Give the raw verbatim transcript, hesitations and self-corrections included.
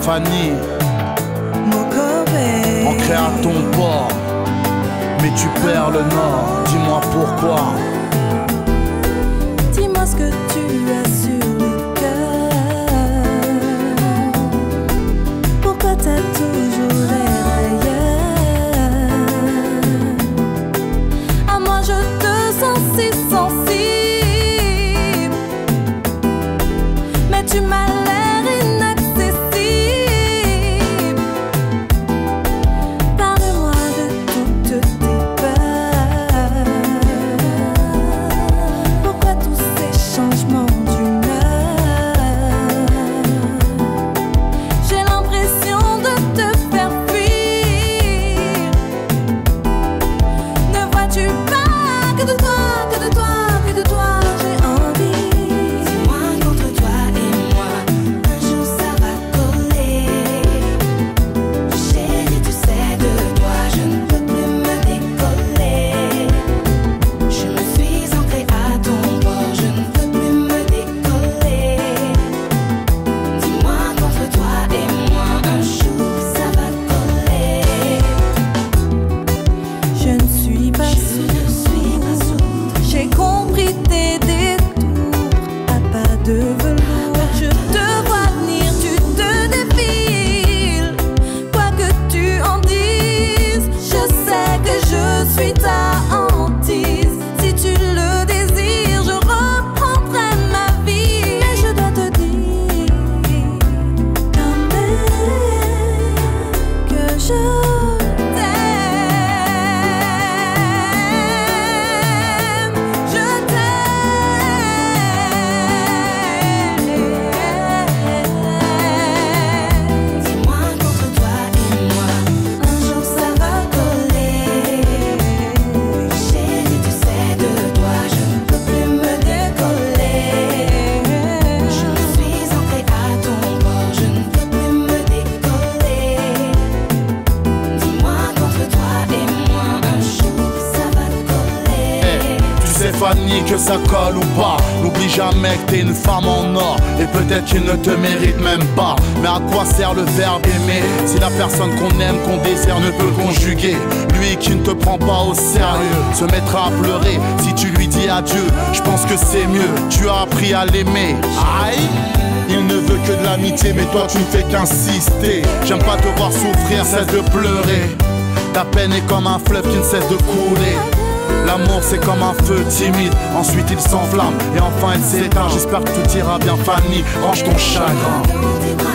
Fanny, ancré à ton port, mais tu perds le nord. Dis-moi pourquoi. Dis-moi ce que tu as sur le cœur. Pourquoi t'as toujours l'air ailleurs? À moi je te sens si sensible, mais tu m'as l'air inaccessible. Parle-moi de toutes tes peurs. Pourquoi tous ces changements d'humeur? J'ai l'impression de te faire fuir. Ne vois-tu pas que de toi, que de toi, que de toi j'ai envie? Dis-moi qu'entre toi et moi, un jour ça va coller. Chérie, tu sais, de toi je ne peux plus me décoller. Je me suis ancrée à ton bord, je ne peux plus me décoller. Dis-moi qu'entre toi et moi, un jour ça va coller. Je ne suis pas Je ne suis pas sourde. J'ai compris tes détours à pas de velours. Je te vois venir, tu te défiles. Quoi que tu en dises, je sais que je suis ta hantise. Si tu le désires, je reprendrai ma vie. Mais je dois te dire quand même que je t'aime. Je t'aime. Dis-moi qu'entre toi et moi, un jour ça va coller. Chérie, tu sais, de toi je ne peux plus me décoller. Je me suis ancrée à ton bord, je ne peux plus me décoller. Dis-moi qu'entre toi et moi, un jour ça va coller. Tu sais Fanny que ça colle ou pas. N'oublie jamais que t'es une femme en or. Et peut-être qu'il ne te mérite même pas. Mais à quoi sert le verbe aimer si la personne qu'on aime, qu'on désire ne peut conjuguer? Lui qui ne te prend pas au sérieux se mettra à pleurer si tu lui dis adieu. Je pense que c'est mieux, tu as appris à l'aimer. Aïe, il ne veut que de l'amitié, mais toi tu ne fais qu'insister. J'aime pas te voir souffrir, cesse de pleurer. Ta peine est comme un fleuve qui ne cesse de couler. L'amour c'est comme un feu timide, ensuite il s'enflamme et enfin il s'éteint. J'espère que tout ira bien Fanny, range ton chagrin. Quand t'es